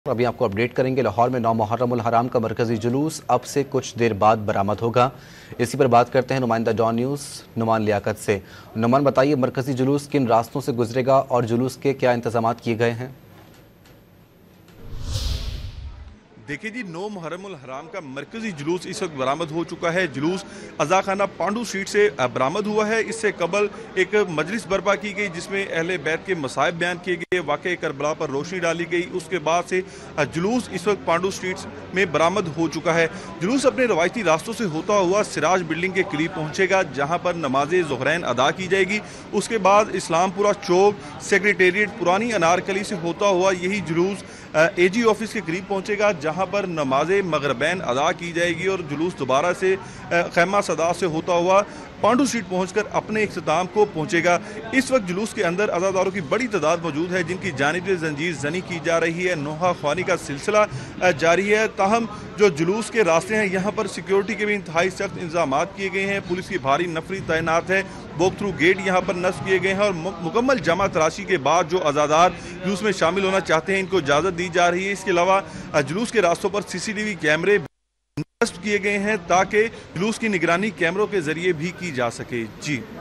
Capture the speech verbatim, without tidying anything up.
अभी आपको अपडेट करेंगे। लाहौर में नौ मुहर्रमुल हराम का मरकजी जुलूस अब से कुछ देर बाद बरामद होगा। इसी पर बात करते हैं नुमाइंदा डॉन न्यूज़ नुमान लियाकत से। नुमान, बताइए मरकजी जुलूस किन रास्तों से गुजरेगा और जुलूस के क्या इंतजाम किए गए हैं? देखिए जी, नौ मुहर्रमुल हराम का मरकजी जुलूस इस वक्त बरामद हो चुका है। जुलूस अज़ाखाना पांडू स्ट्रीट से बरामद हुआ है। इससे कबल एक मजलिस बर्पा की गई जिसमें अहले बैत के मसाइब बयान किए गए, वाक़े करबला पर रोशनी डाली गई। उसके बाद से जुलूस इस वक्त पांडू स्ट्रीट में बरामद हो चुका है। जुलूस अपने रवायती रास्तों से होता हुआ सिराज बिल्डिंग के करीब पहुँचेगा, जहाँ पर नमाज ज़ुहरैन अदा की जाएगी। उसके बाद इस्लामपुरा चौक, सेक्रेटेरिएट, पुरानी अनारकली से होता हुआ यही जुलूस ए जी ऑफिस के करीब पहुंचेगा, जहां पर नमाज मगरबैन अदा की जाएगी और जुलूस दोबारा से खैमा सदा से होता हुआ पांडू स्ट्रीट पहुंचकर अपने इख्तिताम को पहुंचेगा। इस वक्त जुलूस के अंदर अज़ादारों की बड़ी तादाद मौजूद है, जिनकी जानिब से जंजीर जनी की जा रही है। नोहा ख्वानी का सिलसिला जारी है। ताहम जो जुलूस के रास्ते हैं, यहाँ पर सिक्योरिटी के भी इंतहाई सख्त इंतजाम किए गए हैं। पुलिस की भारी नफरी तैनात है। वॉक थ्रू गेट यहाँ पर नस्ब किए गए हैं और मुकम्मल जमा तराशी के बाद जो आज़ादार जुलूस में शामिल होना चाहते हैं, इनको इजाज़त दी जा रही है। इसके अलावा जुलूस के रास्तों पर सी सी टी वी कैमरे नस्ब किए गए हैं ताकि जुलूस की निगरानी कैमरों के जरिए भी की जा सके। जी।